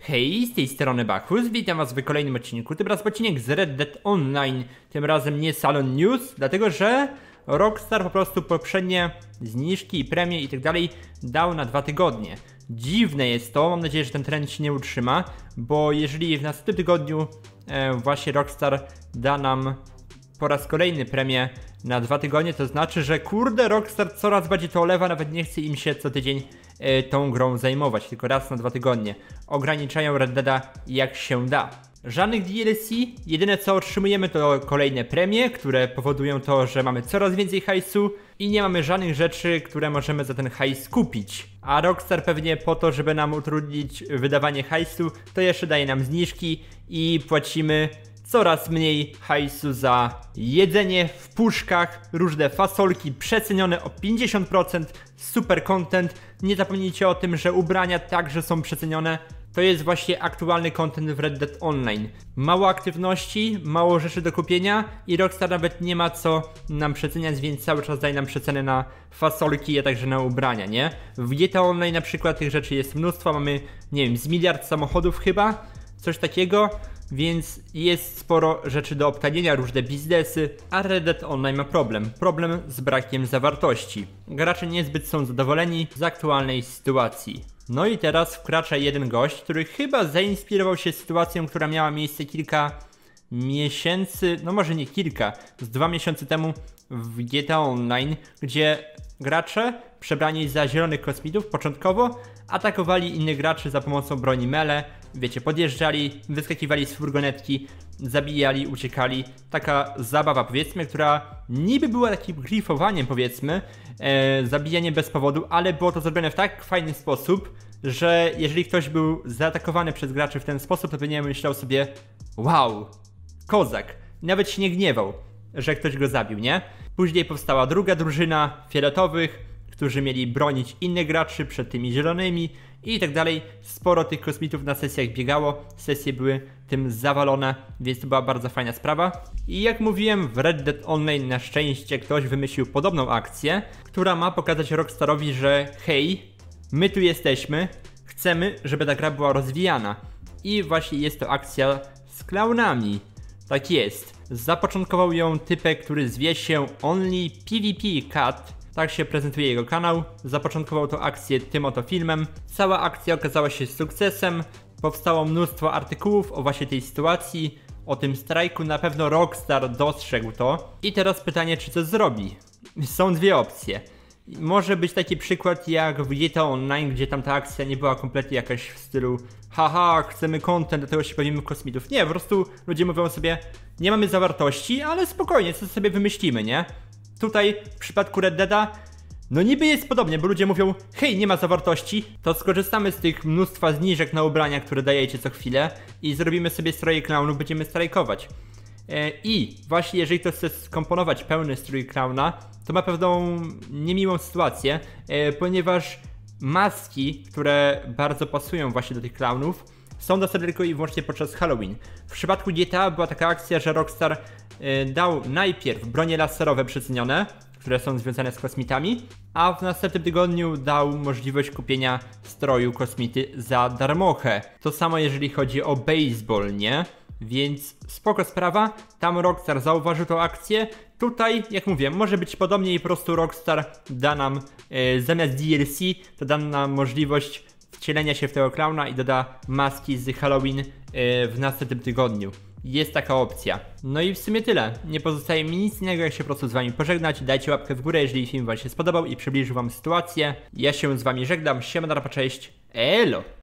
Hej, z tej strony Bachus, witam was w kolejnym odcinku, tym razem odcinek z Red Dead Online, tym razem nie Salon News, dlatego że Rockstar po prostu poprzednie zniżki i premie i tak dalej dał na 2 tygodnie. Dziwne jest to, mam nadzieję, że ten trend się nie utrzyma, bo jeżeli w następnym tygodniu właśnie Rockstar da nam po raz kolejny premię na 2 tygodnie, to znaczy, że kurde, Rockstar coraz bardziej to olewa, nawet nie chce im się co tydzień tą grą zajmować, tylko raz na 2 tygodnie. Ograniczają Red Deada jak się da. Żadnych DLC, jedyne co otrzymujemy to kolejne premie, które powodują to, że mamy coraz więcej hajsu i nie mamy żadnych rzeczy, które możemy za ten hajs kupić. A Rockstar pewnie po to, żeby nam utrudnić wydawanie hajsu, to jeszcze daje nam zniżki i płacimy coraz mniej hajsu za jedzenie w puszkach, różne fasolki przecenione o 50%, super content. Nie zapomnijcie o tym, że ubrania także są przecenione. To jest właśnie aktualny content w Red Dead Online. Mało aktywności, mało rzeczy do kupienia i Rockstar nawet nie ma co nam przeceniać, więc cały czas daje nam przeceny na fasolki, a także na ubrania, nie? W GTA Online na przykład tych rzeczy jest mnóstwo, mamy, nie wiem, z miliard samochodów chyba, coś takiego. Więc jest sporo rzeczy do obtanienia, różne biznesy, a Red Dead Online ma problem z brakiem zawartości. Gracze niezbyt są zadowoleni z aktualnej sytuacji. No i teraz wkracza jeden gość, który chyba zainspirował się sytuacją, która miała miejsce kilka miesięcy, no może nie kilka, z 2 miesiące temu w GTA Online, gdzie gracze przebrani za zielonych kosmitów początkowo atakowali innych graczy za pomocą broni melee. Wiecie, podjeżdżali, wyskakiwali z furgonetki, zabijali, uciekali. Taka zabawa, powiedzmy, która niby była takim grifowaniem, powiedzmy, zabijanie bez powodu, ale było to zrobione w tak fajny sposób, że jeżeli ktoś był zaatakowany przez graczy w ten sposób, to pewnie myślał sobie: wow, kozak. Nawet się nie gniewał, że ktoś go zabił, nie? Później powstała druga drużyna fioletowych, którzy mieli bronić innych graczy przed tymi zielonymi i tak dalej. Sporo tych kosmitów na sesjach biegało, sesje były tym zawalone, więc to była bardzo fajna sprawa. I jak mówiłem, w Red Dead Online na szczęście ktoś wymyślił podobną akcję, która ma pokazać Rockstarowi, że hej, my tu jesteśmy, chcemy, żeby ta gra była rozwijana. I właśnie jest to akcja z klaunami. Tak jest. Zapoczątkował ją typek, który zwie się Only PvP Cat. Tak się prezentuje jego kanał. Zapoczątkował to akcję tym oto filmem. Cała akcja okazała się sukcesem. Powstało mnóstwo artykułów o właśnie tej sytuacji, o tym strajku. Na pewno Rockstar dostrzegł to. I teraz pytanie, czy co zrobi? Są dwie opcje. Może być taki przykład jak w GTA Online, gdzie tam ta akcja nie była kompletnie jakaś w stylu haha, chcemy content, do tego się bawimy kosmitów. Nie, po prostu ludzie mówią sobie, nie mamy zawartości, ale spokojnie, co sobie wymyślimy, nie? Tutaj w przypadku Red Deada, no niby jest podobnie, bo ludzie mówią, hej, nie ma zawartości, to skorzystamy z tych mnóstwa zniżek na ubrania, które dajecie co chwilę i zrobimy sobie stroje klaunów, będziemy strajkować. I właśnie jeżeli ktoś chce skomponować pełny strój klauna, to ma pewną niemiłą sytuację, ponieważ maski, które bardzo pasują właśnie do tych klaunów, są dostępne tylko i wyłącznie podczas Halloween. W przypadku GTA była taka akcja, że Rockstar dał najpierw bronie laserowe przecenione, które są związane z kosmitami, a w następnym tygodniu dał możliwość kupienia stroju kosmity za darmochę. To samo jeżeli chodzi o baseball, nie? Więc spoko sprawa, tam Rockstar zauważył tą akcję. Tutaj, jak mówię, może być podobnie i po prostu Rockstar da nam zamiast DLC, to da nam możliwość wcielenia się w tego klauna i doda maski z Halloween w następnym tygodniu. Jest taka opcja. No i w sumie tyle. Nie pozostaje mi nic innego, jak się po prostu z wami pożegnać. Dajcie łapkę w górę, jeżeli film wam się spodobał i przybliżył wam sytuację. Ja się z wami żegnam. Siema, cześć. Elo!